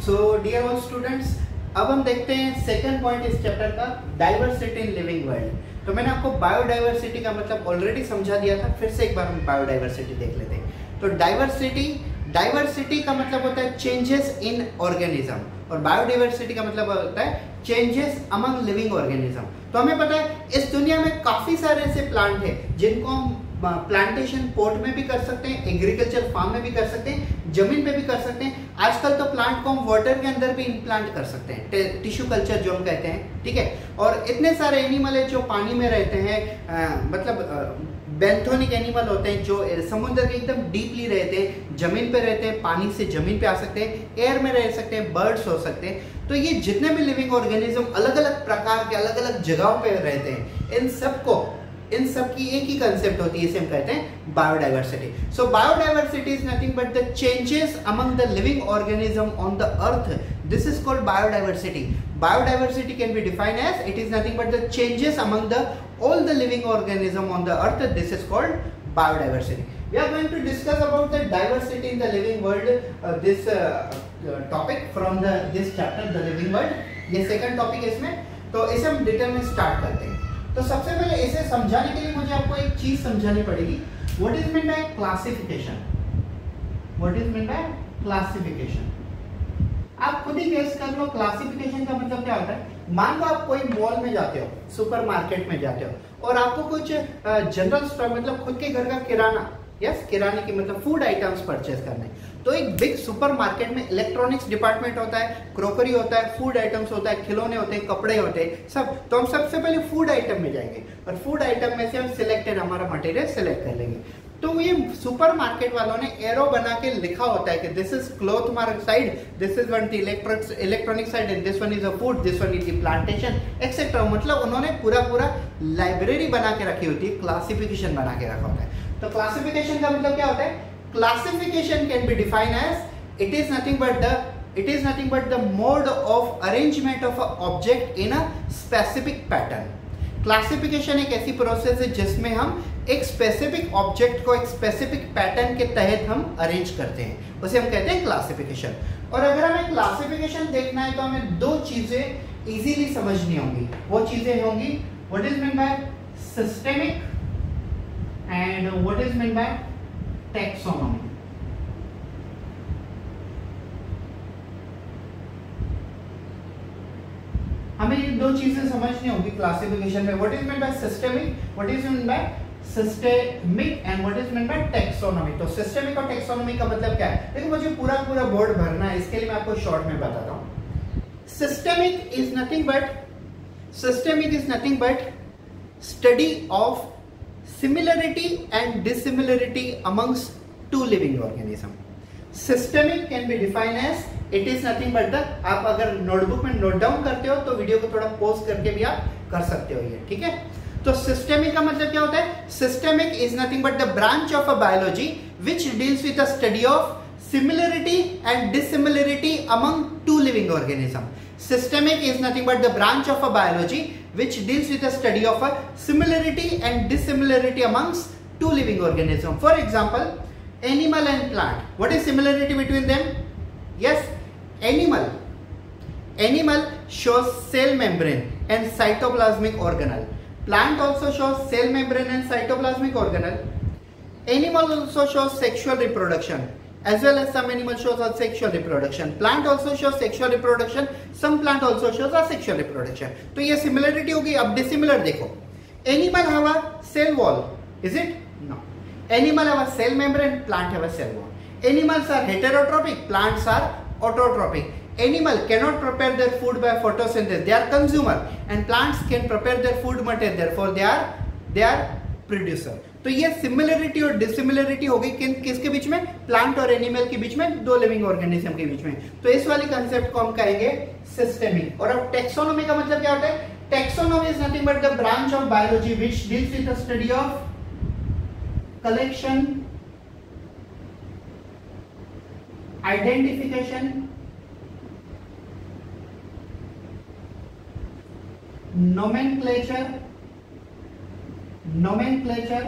So dear all students, अब हम देखते हैं सेकंड पॉइंट इस चैप्टर का, डाइवर्सिटी इन लिविंग वर्ल्ड। तो मैंने आपको बायोडाइवर्सिटी का मतलब ऑलरेडी समझा दिया था, फिर से एक बार हम बायोडाइवर्सिटी देख लेते हैं। तो डाइवर्सिटी का मतलब होता है चेंजेस इन ऑर्गेनिज्म, और बायोडाइवर्सिटी का मतलब होता है चेंजेस अमंग लिविंग ऑर्गेनिज्म। तो हमें पता है इस दुनिया में काफी सारे ऐसे प्लांट हैं जिनको हम प्लांटेशन पॉट में भी कर सकते हैं, एग्रीकल्चर फार्म में भी कर सकते हैं, जमीन पे भी कर सकते हैं। आजकल तो प्लांट को हम वाटर के अंदर भी इम्प्लांट कर सकते हैं, टिश्यू कल्चर जो हम कहते हैं, ठीक है। और इतने सारे एनिमल है जो पानी में रहते हैं, मतलब बेंथोनिक एनिमल होते हैं जो समुद्र के एकदम डीपली रहते हैं, जमीन पे रहते हैं, पानी से जमीन पे आ सकते हैं, एयर में रह सकते हैं, बर्ड्स हो सकते हैं। तो ये जितने भी लिविंग ऑर्गेनिज्म अलग अलग प्रकार के अलग अलग जगहों पे रहते हैं, इन सब की एक ही कंसेप्ट होती है, इसे हम कहते हैं biodiversity. So biodiversity is nothing but the changes among the living organism on the earth. This is called biodiversity. Biodiversity can be defined as it is nothing but the changes among all the living organism on the earth. This is called biodiversity. We are going to discuss about the diversity in the living world. This topic from this chapter, the living world. ये second topic है इसमें, तो इसे हम detail में start करते हैं। तो सबसे पहले इसे समझाने के लिए मुझे आपको एक चीज समझानी पड़ेगी। What is meant by classification? What is meant by classification? आप खुद ही गेस कर लो क्लासिफिकेशन का मतलब क्या होता है। मान लो आप कोई मॉल में जाते हो, सुपरमार्केट में जाते हो और आपको कुछ जनरल स्टोर मतलब खुद के घर का किराना, यस किराने की मतलब फूड आइटम्स परचेज करने। तो एक बिग सुपरमार्केट में इलेक्ट्रॉनिक्स डिपार्टमेंट होता है, क्रोकरी होता है, फूड आइटम्स होता है, खिलौने होते हैं, कपड़े होते हैं, सब। तो हम सबसे पहले फूड आइटम में जाएंगे और फूड आइटम में से हम सिलेक्टेड हमारा मटेरियल सिलेक्ट कर लेंगे। तो ये सुपरमार्केट वालों ने एरो बना के लिखा होता है कि this is cloth mark side, this is one the electronic side and this one is a food, this one is the plantation etcetera. मतलब उन्होंने पूरा लाइब्रेरी बना के रखी होती है, क्लासिफिकेशन बना के रखा होता है। तो क्लासिफिकेशन का मतलब क्या होता है? Classification can be defined as it is nothing but the mode of arrangement of a object in a specific pattern. Classification एक ऐसी प्रोसेस है जिसमें हम एक स्पेसिफिक ऑब्जेक्ट को एक स्पेसिफिक पैटर्न के तहत हम अरेंज करते हैं, उसे हम कहते हैं क्लासिफिकेशन। और अगर हमें क्लासिफिकेशन देखना है तो हमें दो चीजें इजीली समझनी होंगी। वो चीजें होंगी what is mean by systemic and what is mean by taxonomy. हमें ये दो चीजें समझनी होगी क्लासिफिकेशन में। What is mean by systemic, what is mean by systemic and what is mean by taxonomy. तो सिस्टेमिक और टैक्सोनॉमी का मतलब क्या है? देखो मुझे पूरा बोर्ड भरना है, इसके लिए मैं आपको शॉर्ट में बताता हूं। Systemic is nothing but study of similarity and dissimilarity amongst two living organism. Systemic can be defined as it is nothing but the, आप अगर नोटबुक में नोट डाउन करते हो तो वीडियो को थोड़ा पॉज करके भी आप कर सकते हो ये, ठीक है। तो सिस्टेमिक का मतलब क्या होता है? Systemic is nothing but the branch of a biology which deals with the study of similarity and dissimilarity among two living organism. Systemic is nothing but the branch of a biology which deals with the study of a similarity and dissimilarity amongst two living organisms. For example, animal and plant. What is similarity between them? Yes, animal shows cell membrane and cytoplasmic organelle. Plant also shows cell membrane and cytoplasmic organelle. Animal also shows sexual reproduction, as well as some animal shows asexual reproduction. Plant also shows sexual reproduction. Some plant also shows asexual reproduction. तो ये similarity होगी। अब dissimilar देखो, animal have a cell wall, is it? No. Animal have a cell membrane, plant have a cell wall. Animals are heterotrophic, plants are autotrophic. Animal cannot prepare their food by photosynthesis, they are consumer, and plants can prepare their food material, therefore they are producer. तो ये similarity और dissimilarity होगी किसके बीच में? Plant और animal के बीच में, दो लिविंग ऑर्गेनिज्म के बीच में। तो इस वाली कंसेप्ट को हम कहेंगे सिस्टेमिक। और अब टैक्सोनॉमी का मतलब क्या होता है? Taxonomy is nothing but the branch of biology which deals with the study of collection, identification, nomenclature,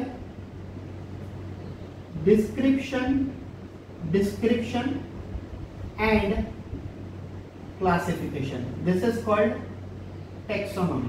description and classification. This is called taxonomy.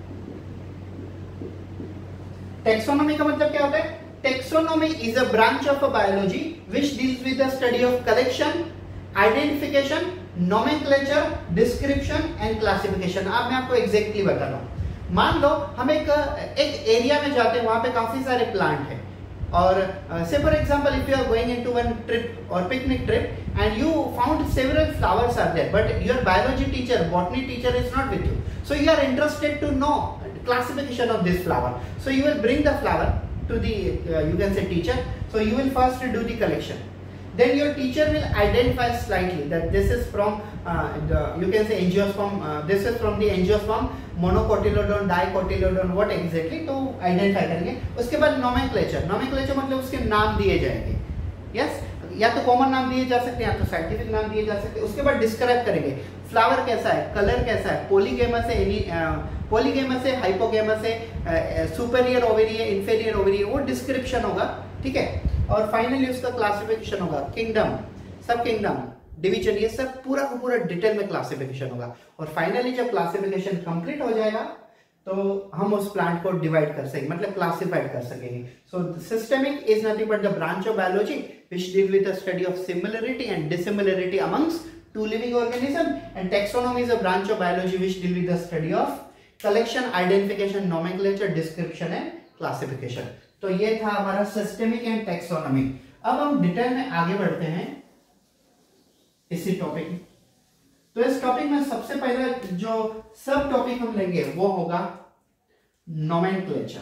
Taxonomy का मतलब क्या होता है? Taxonomy is a branch of a biology which deals with the study of collection, identification, nomenclature, description and classification. अब मैं आपको exactly बता रहा हूँ. मान लो हम एक एरिया में जाते हैं, वहां पे काफी सारे प्लांट हैं और say for example if you are going into one trip or picnic trip and you found several flowers are there, but your biology teacher, botany teacher is not with you, so you are interested to know classification of this flower, so you will bring the flower to the you can say teacher. So you will first do the collection, then your teacher will identify slightly that this is from you can say angiosperm, this is from the angiosperm, monocotyledon, dicotyledon, what exactly, तो identify करेंगे. उसके बाद nomenclature. Nomenclature मतलब उसके नाम दिए जाएंगे. Yes, या तो कॉमन नाम दिए जा सकते हैं या तो साइंटिफिक नाम दिए जा सकते हैं. उसके बाद डिस्क्राइब करेंगे फ्लावर कैसा है, कलर कैसा है, पॉलीगेमस है, पॉलीगेमस है, हाइपोगेमस है, सुपेरियर ओवेरी है, इंफीरियर ओवेरी है, वो डिस्क्रिप्शन होगा. ठीक है. और फाइनली उसका क्लासिफिकेशन होगा, किंगडम, सब किंगडम, डिवीजन, ये सब पूरा का पूरा डिटेल में क्लासिफिकेशन होगा. और फाइनली जब क्लासिफिकेशन कंप्लीट हो जाएगा तो हम उस प्लांट को डिवाइड कर सकेंगे, मतलब क्लासिफाइड कर सकेंगे. So systemic is nothing but the branch of biology which deal with the study of similarity and dissimilarity amongst two living organism, and taxonomy is a branch of biology which deal with the study of collection, identification, nomenclature, description and classification. तो ये था हमारा systemic and taxonomy. अब हम detail में आगे बढ़ते हैं इसी टॉपिक में. तो इस टॉपिक में सबसे पहले जो सब टॉपिक हम लेंगे वो होगा nomenclature.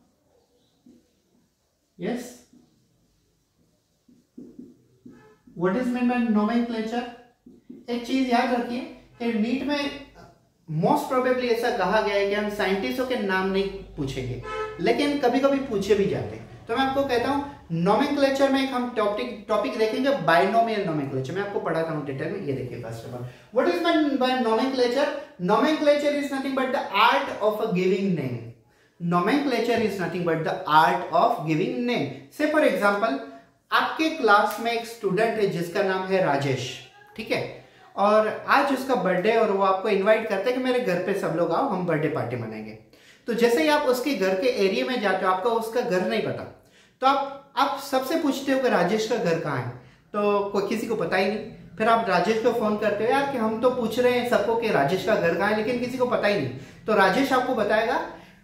Yes, what is mean by nomenclature? एक चीज याद रखिए कि नीट में मोस्ट प्रोबेबली ऐसा कहा गया है कि हम साइंटिस्टों के नाम नहीं पूछेंगे, लेकिन कभी कभी पूछे भी जाते हैं. तो मैं आपको कहता हूं नोमेनक्लेचर में एक हम टॉपिक देखेंगे बाइनोमियल नोमेनक्लेचर. मैं आपको पढ़ाता हूं डिटेल में. ये देखिए first of all what is mean by nomenclature? Nomenclature is nothing but the art of a giving name. Nomenclature is nothing but the art of giving name. Say for example आपके class में एक student है जिसका नाम है राजेश. ठीक है. और आज उसका बर्थडे और वो आपको इनवाइट करते हैं कि मेरे घर पे सब लोग आओ, हम बर्थडे पार्टी मनाएंगे. तो जैसे ही आप उसके घर के एरिया में जाते हो, आपका उसका घर नहीं पता, तो आप सबसे पूछते हो कि राजेश का घर कहाँ है, तो कोई किसी को पता ही नहीं. फिर आप राजेश को फोन करते हो, यार कि हम तो पूछ रहे हैं सबको कि राजेश का घर कहाँ है, लेकिन किसी को पता ही नहीं. तो राजेश आपको बताएगा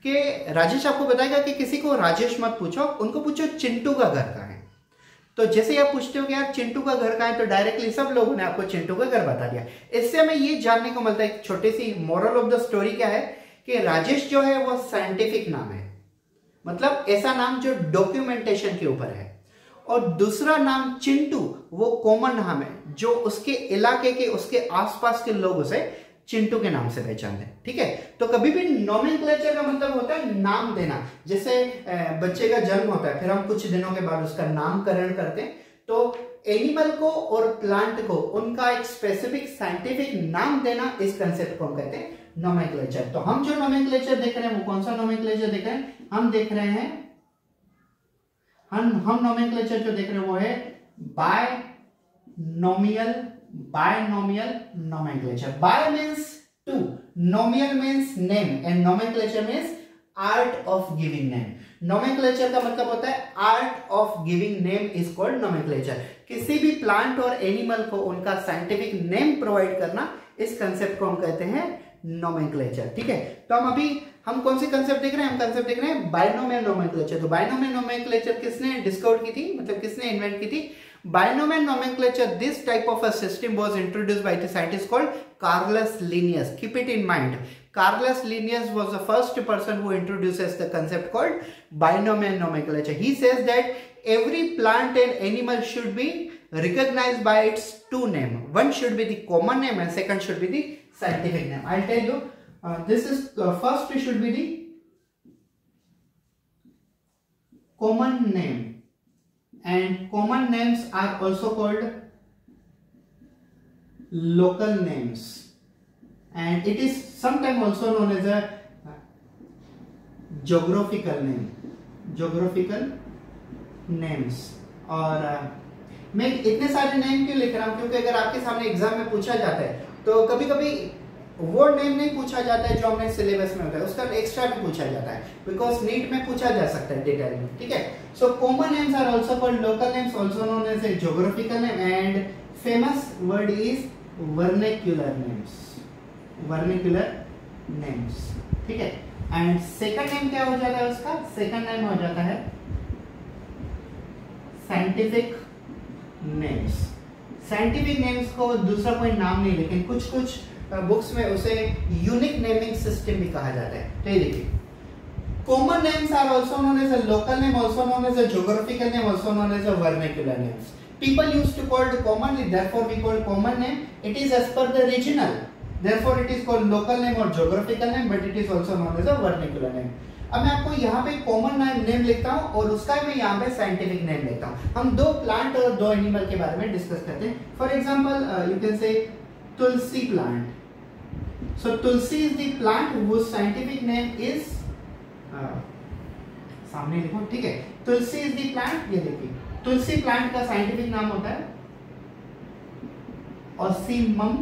कि किसी को राजेश मत पूछो, उनको पूछो चिंटू का घर कहाँ है. तो जैसे आप पूछते हो कि यार चिंटू का घर कहाँ है, तो डायरेक्टली सब लोगों ने आपको चिंटू का घर बता दिया. इससे हमें ये जानने को मिलता है, एक छोटी सी मोरल ऑफ द स्टोरी क्या है कि राजेश जो है वो साइंटिफिक नाम है, मतलब ऐसा नाम जो डॉक्यूमेंटेशन के ऊपर है. और दूसरा नाम चिंटू वो कॉमन नाम है जो उसके इलाके के, उसके आसपास के लोग उसे चिंटू के नाम से पहचानते हैं. ठीक है. तो कभी भी नोमेनक्लेचर का मतलब होता है नाम देना. जैसे बच्चे का जन्म होता है, फिर हम कुछ दिनों के बाद उसका नामकरण करते हैं. तो एनिमल को और प्लांट को उनका एक स्पेसिफिक साइंटिफिक नाम देना, इस कंसेप्ट को हम कहते हैं नोमेनक्लेचर. तो हम जो नोमेनक्लेचर देख रहे हैं वो कौन सा नोमेनक्लेचर देख रहे हैं? हम देख रहे हैं हम नोमेनक्लेचर जो देख रहे हैं वो है binomial nomenclature. Bi means two, nomial means name and nomenclature means art of giving name. Nomenclature का मतलब होता है art of giving name is called nomenclature. किसी भी प्लांट और एनिमल को उनका साइंटिफिक नेम प्रोवाइड करना, इस कंसेप्ट को हम कहते हैं नोमेनक्लेचर. ठीक है. तो हम कौन सी कंसेप्ट देख रहे हैं? हम कंसेप्ट देख रहे हैं बायनोमियल नोमेनक्लेचर. तो बायनोमियल नोमेनक्लेचर किसने डिस्कवर की थी, मतलब किसने इन्वेंट की थी? Binomial nomenclature, this type of a system was introduced by the scientist called Carolus Linnaeus. Keep it in mind. Carolus Linnaeus was the first person who introduces the concept called binomial nomenclature. He says that every plant and animal should be recognized by its two names. One should be the common name and second should be the scientific name. I'll tell you. This is first should be the common name. And common names are also called local names, and it is sometimes also known as a geographical names. और मैं इतने सारे name क्यों लिख रहा हूँ, क्योंकि अगर आपके सामने एग्जाम में पूछा जाता है तो कभी कभी वो नेम नहीं पूछा जाता है जो हमने सिलेबस में होता है, उसका एक्स्ट्रा भी पूछा जाता है, बिकॉज नीट में पूछा जा सकता है डिटेल में, ठीक है। So common names are also called local names, also known as a geographical name, and famous word is vernacular names, vernacular names, ठीक है। एंड सेकंड नेम क्या हो जाता है उसका, सेकंड नेम हो जाता है साइंटिफिक नेम्स। साइंटिफिक नेम्स को दूसरा कोई नाम नहीं, लेकिन कुछ कुछ बुक्स में उसे यूनिक नेमिंग सिस्टम भी कहा जाता है। तो ये देखिए, common names are also known as a local name, also known as a geographical name, also known as a vernacular names. People used to call it commonly, therefore we call common name. It is as per the regional, therefore it is called local name or geographical name, but it is also known as a vernacular name. अब मैं आपको यहाँ पे common name लिखता हूँ और उसका मैं यहाँ पे साइंटिफिक नेम लिखता हूँ। हम दो प्लांट और दो एनिमल के बारे में डिस्कस करते हैं। For example you can say tulsi plant. So tulsi is the plant whose scientific name is सामने लिखो, ठीक है। तुलसी इज द प्लांट, ये देखिए तुलसी प्लांट का साइंटिफिक नाम होता है ocimum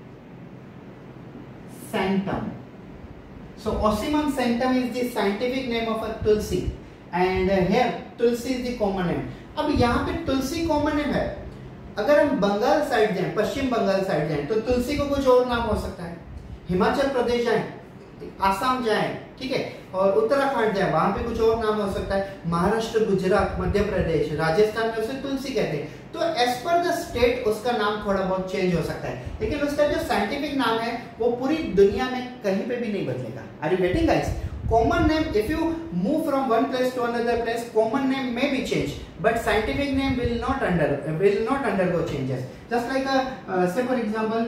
sanctum. So ocimum sanctum is the scientific name of a tulsi, and here tulsi is the common name. अब यहाँ पे तुलसी कॉमन नेम है, अगर हम बंगाल साइड जाएं, पश्चिम बंगाल साइड जाएं, तो तुलसी को कुछ और नाम हो सकता है। हिमाचल प्रदेश जाएं, आसाम जाएं, ठीक है, और उत्तराखंड जाए, वहां पे कुछ और नाम हो सकता है। महाराष्ट्र, गुजरात, मध्य प्रदेश, राजस्थान में उसे तुलसी कहते हैं। तो एज पर द स्टेट उसका नाम थोड़ा बहुत चेंज हो सकता है, लेकिन उसका जो साइंटिफिक नाम है वो पूरी दुनिया में कहीं पे भी नहीं बदलेगा। Are you getting guys? Common name, if you move from one place to another place, common name may be changed, but scientific name will not undergo changes. Just like say for example,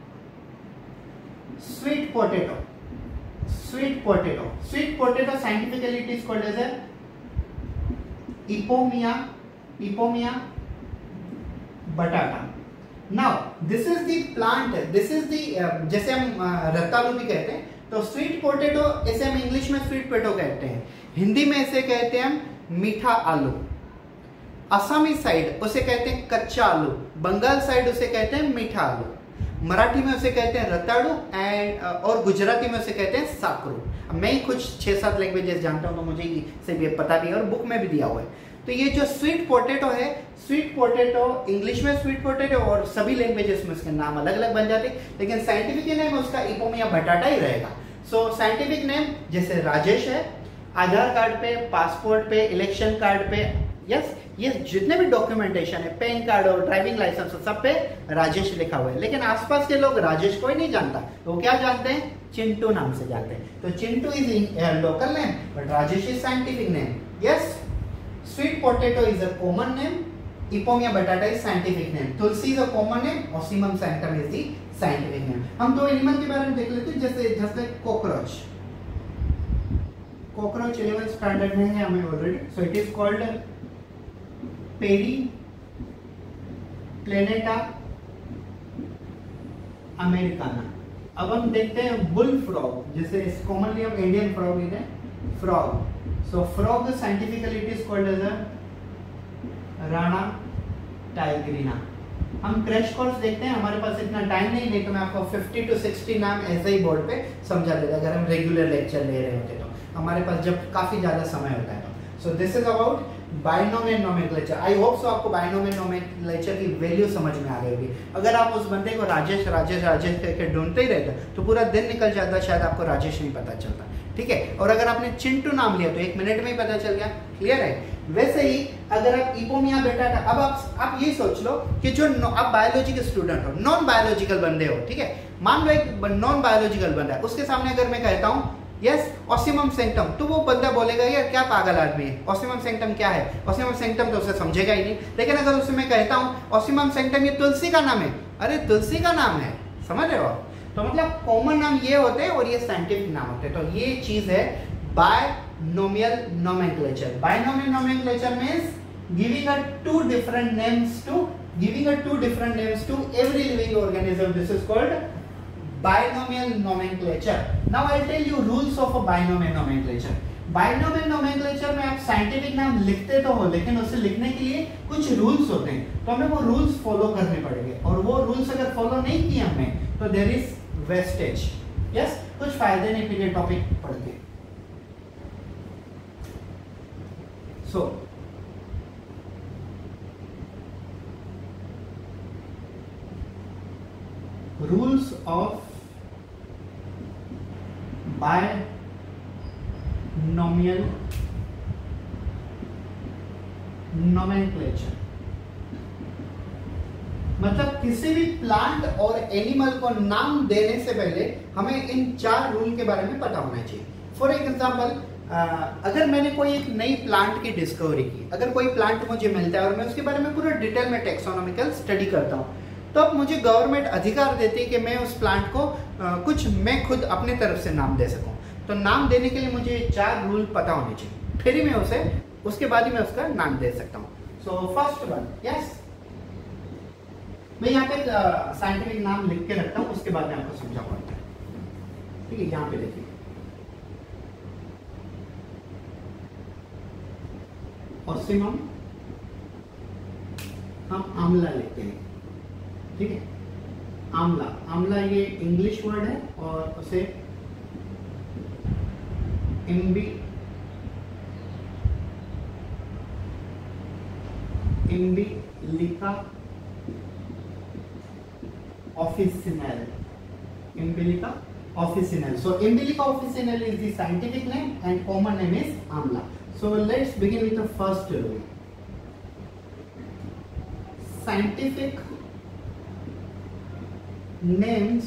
sweet potato. Sweet potato scientifically it is called as a Ipomea batata. Now this is the plant, this is the जैसे हम रतालू भी कहते हैं, तो sweet potato इसे हम English में स्वीट पोटैटो कहते हैं, हिंदी में इसे कहते हैं हम मीठा आलू, असमी साइड उसे कहते हैं कच्चा आलू, बंगाल साइड उसे कहते हैं मीठा आलू, मराठी में उसे कहते हैं रताड़ू, एंड और गुजराती में उसे कहते हैं साकरू। अब मैं ही कुछ 6-7 लैंग्वेजेस जानता हूँ, तो मुझे इसे भी पता भी है और बुक में भी दिया हुआ है। तो ये जो स्वीट पोटैटो है, स्वीट पोटैटो इंग्लिश में स्वीट पोटैटो और सभी लैंग्वेजेस में उसके नाम अलग अलग बन जाते हैं, लेकिन साइंटिफिक नेम उसका इपोमिया बटाटा ही रहेगा। सो साइंटिफिक नेम जैसे राजेश है, आधार कार्ड पे, पासपोर्ट पे, इलेक्शन कार्ड पे, यस, ये जितने भी डॉक्यूमेंटेशन है, पैन कार्ड और ड्राइविंग लाइसेंस सब पे राजेश लिखा हुआ है, लेकिन आसपास के लोग राजेश को ही नहीं जानता, वो क्या जानते हैं? चिंटू नाम से जानते हैं। तो Chintu is local name, but Rajesh is scientific name. Yes, sweet potato is a common name, ipomoea batata is scientific name, tulsi is a common name, ocimum sanctum is the scientific name. हम दो एनिमल के बारे में देख लेते हैं, जैसे कॉकरोच। कॉकरोच 11th स्टैंडर्ड में है हमें already. So it is called periplaneta americana. अब हम देखते हैं बुल फ्रॉग, जैसे कॉमनली हम इंडियन फ्रॉग लेते हैं, frog. So frog scientifically it is called as a rana tigrina. हम क्रैश कोर्स देखते हैं, हमारे पास इतना टाइम नहीं तो मैं आपको 50 to 60 नाम ऐसे ही बोर्ड पे समझा देता अगर हम रेगुलर लेक्चर ले रहे होते, तो हमारे पास जब काफी ज्यादा समय होता है। तो so this is about binomial nomenclature. I hope so आपको बाइनोमियल नोमेनक्लेचर की वैल्यू समझ में आ गई होगी। अगर आप उस बंदे को राजेश राजेश राजेश करके ढूंढते ही रहते तो पूरा दिन निकल जाता, शायद आपको राजेश नहीं पता चलता, ठीक है। और अगर आपने चिंटू नाम लिया तो 1 मिनट में ही पता चल गया, क्लियर है। वैसे ही अगर आप इपोमिया बेटाटा, अब आप ये सोच लो कि जो आप बायोलॉजी के स्टूडेंट हो, नॉन बायोलॉजिकल बंदे हो, ठीक है, मान लो एक नॉन बायोलॉजिकल बंदा है, उसके सामने अगर मैं कहता हूँ यस ओसिमम सैंक्टम, तो वो बंदा बोलेगा यार क्या पागल आदमी है, ओसिमम सैंक्टम क्या है, ओसिमम सैंक्टम तो उसे समझेगा ही नहीं। लेकिन अगर उससे मैं कहता हूँ ओसिमम सैंक्टम ये तुलसी का नाम है, अरे तुलसी का नाम है, समझ रहे हो आप? तो मतलब कॉमन नाम ये होते हैं और ये साइंटिफिक नाम होते हैं। तो ये चीज है binomial nomenclature. Binomial nomenclature means giving a two different names to every living organism. This is called binomial nomenclature. Now I'll tell you rules of a binomial nomenclature. Binomial nomenclature में आप scientific नाम लिखते तो हो, लेकिन उसे लिखने के लिए कुछ रूल्स होते हैं, तो हमें वो रूल्स फॉलो करने पड़ेंगे, और वो रूल्स अगर फॉलो नहीं किए हमने तो देयर इज वेस्टेज। यस, कुछ फायदे नहीं फिर ये टॉपिक पढ़ के। So rules of binomial nomenclature, मतलब किसी भी प्लांट और एनिमल को नाम देने से पहले हमें इन 4 रूल के बारे में पता होना चाहिए। फॉर एग्जाम्पल, अगर मैंने कोई एक नई प्लांट की डिस्कवरी की, अगर कोई प्लांट मुझे मिलता है और मैं उसके बारे में पूरा डिटेल में टेक्सोनॉमिकल स्टडी करता हूँ, तो अब मुझे गवर्नमेंट अधिकार देती है कि मैं उस प्लांट को कुछ मैं खुद अपने तरफ से नाम दे सकूं। तो नाम देने के लिए मुझे 4 रूल पता होने चाहिए, फिर ही मैं उसके बाद ही मैं उसका नाम दे सकता हूं। सो फर्स्ट वन, यस, मैं यहाँ पे साइंटिफिक नाम लिख के रखता हूं, उसके बाद मैं आपको समझाऊंगा। ठीक है, यहाँ पे देखिए, ऑसिमम हम आंवला लिखते हैं। ठीक है, आंवला, आंवला ये इंग्लिश वर्ड है और उसे इम्बिलिका officinale, Umbilica officinale. So Umbilica officinale is the scientific name and common name is amla. So let's begin with the first rule. Scientific names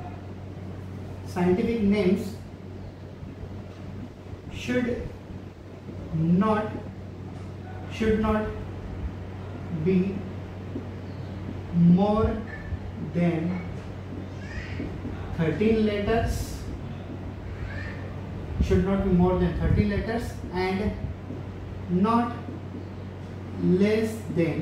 should not be more than 13 letters, should not be more than 30 letters and not less than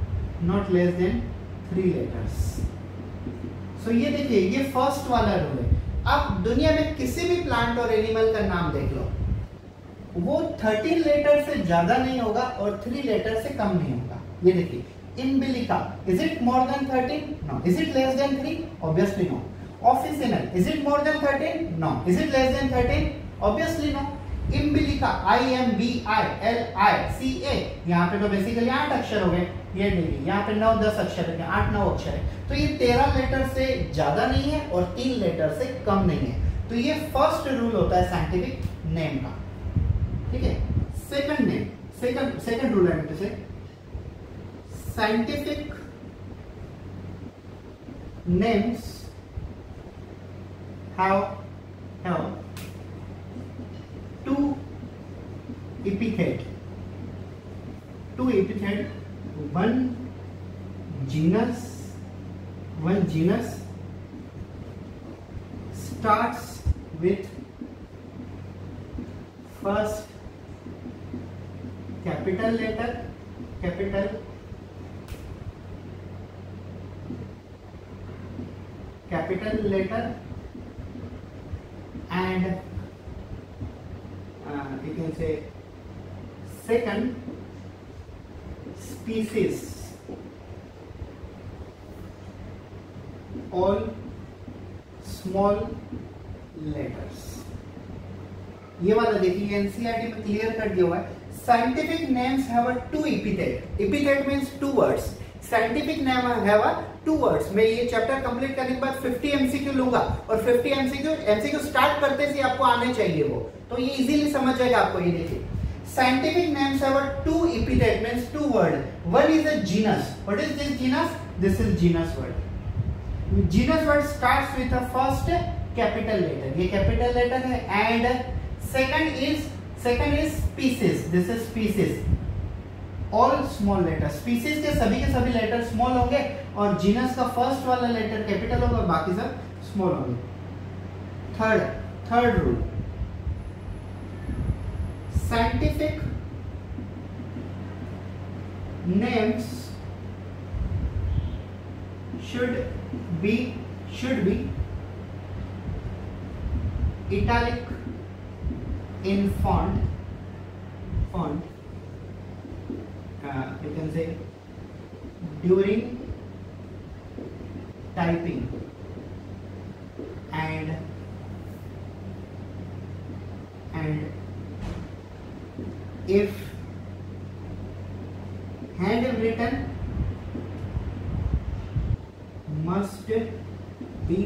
3 letters. So ये देखिए, ये first वाला rule है। आप दुनिया में किसी भी प्लांट और एनिमल का नाम देख लो, वो 13 लेटर से ज्यादा नहीं होगा और 3 लेटर से कम नहीं होगा। ये देखिए, Umbilica, is it more than 13? No. Is it less than 3? Obviously no. Officinal, is it more than 13? No. Is it less than 13? Obviously no. Umbilica, IMBILICA, यहाँ पे तो बेसिकली 8 अक्षर हो गए। ये देखिए, यहाँ पे 9-10 अक्षर है, 8-9 अक्षर है, तो ये 13 लेटर से ज्यादा नहीं है और 3 लेटर से कम नहीं है। तो ये फर्स्ट रूल होता है साइंटिफिक नेम का। ठीक है, सेकंड नेम, सेकंड रूल है से scientific names have 2 epithet, one genus starts with first capital letter and you can say second species, all small letters. ये वाला देखिए, एनसीईआरटी में क्लियर कर दिया हुआ है। Scientific names have a 2 epithet. Epithet means 2 words. Scientific name have a 2 words. मैं ये चैप्टर कंप्लीट करने के बाद 50 एमसीक्यू लूंगा और 50 एमसीक्यू स्टार्ट करते से आपको आने चाहिए वो, तो ये इजीली समझ जाएगा आपको। ये देखिए, scientific names have a 2 epithet means 2 word. One is a genus. What is this genus? This is genus word. Genus word starts with the first capital letter. ये capital letter है, and second is species. This is species. All small letters. Species के सभी letter small होंगे और genus का first वाला letter capital होगा, बाकी सब स्मॉल होंगे। Third rule, scientific names should be italic in font, you can say during typing and if handwritten must be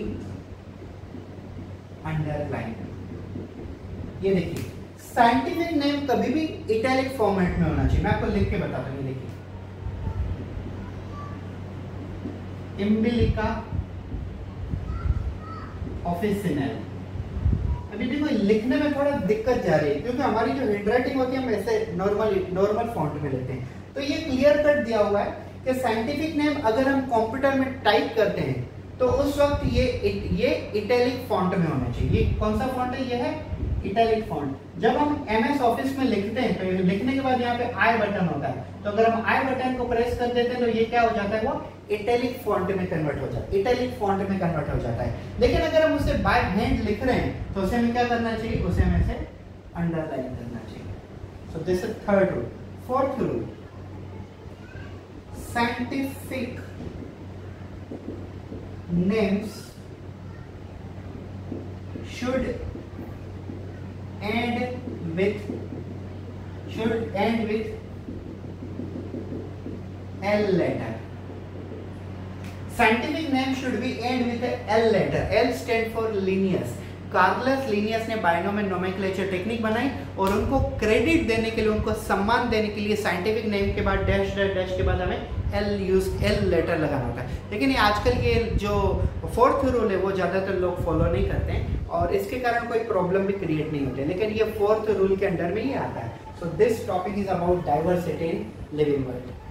underlined। ये देखिए साइंटिफिक नेम कभी भी इटैलिक फॉर्मेट में होना चाहिए। मैं आपको लिख के बताता हूँ। ये देखिए इम्बिलिका ऑफिसिनल। अभी देखो लिखने में थोड़ा दिक्कत जा रही है क्योंकि हमारी जो हैंडराइटिंग होती है हम ऐसे नॉर्मल फॉन्ट में लेते हैं। तो ये क्लियर कट दिया हुआ है कि साइंटिफिक नेम अगर हम कंप्यूटर में टाइप करते हैं तो उस वक्त ये इटैलिक फॉन्ट में होना चाहिए। ये कौन सा फॉन्ट है? ये है इटैलिक फॉन्ट। जब हम एमएस ऑफिस में लिखते हैं तो लिखने के बाद यहाँ पे आई बटन होता है, तो अगर हम आई बटन को प्रेस कर देते हैं तो ये क्या हो जाता है? वो इटैलिक फॉन्ट में कन्वर्ट हो जाता है, इटैलिक फॉन्ट में कन्वर्ट हो जाता है। लेकिन अगर हम उसे बाय हैंड लिख रहे हैं तो उसे हमें क्या करना चाहिए? उसे हमें ऐसे अंडरलाइन करना चाहिए। So this is third rule. Fourth rule, scientific names should end with L letter. Scientific name should be end with a L letter. L stand for Linnaeus. Carolus Linnaeus ने बायनोमियल नोमेनक्लेचर टेक्निक बनाई और उनको credit देने के लिए, उनको सम्मान देने के लिए साइंटिफिक नेम के बाद डैश डैश डैश के बाद हमें एल लेटर लगाना होता है। लेकिन ये आजकल ये जो फोर्थ रूल है वो ज़्यादातर लोग फॉलो नहीं करते हैं और इसके कारण कोई प्रॉब्लम भी क्रिएट नहीं होती, लेकिन ये फोर्थ रूल के अंडर में ही आता है। So this topic is about diversity in living world.